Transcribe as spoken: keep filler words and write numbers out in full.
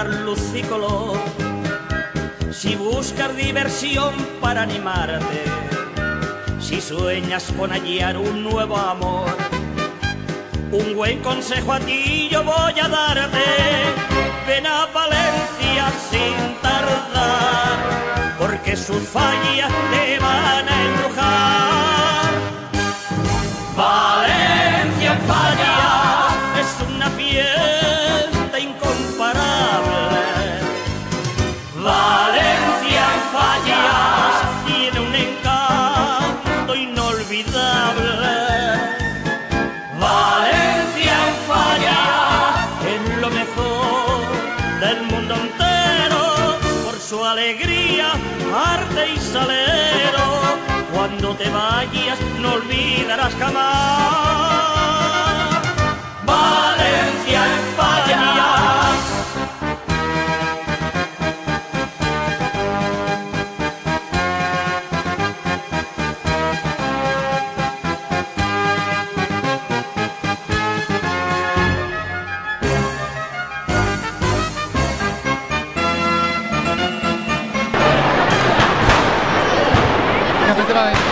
dar luz y color, si buscas diversión para animarte, si sueñas con hallar un nuevo amor, un buen consejo a ti yo voy a darte. Ven a Valencia sin tardar, porque sus fallas te van a embrujar. Valencia en Fallas es una fiesta incomparable. Valencia en Fallas tiene un encanto inolvidable. Valencia en Fallas es lo mejor del mundo entero, por su alegría, arte y salero. Cuando te vayas no olvidarás jamás Valencia en Fallas. Vale.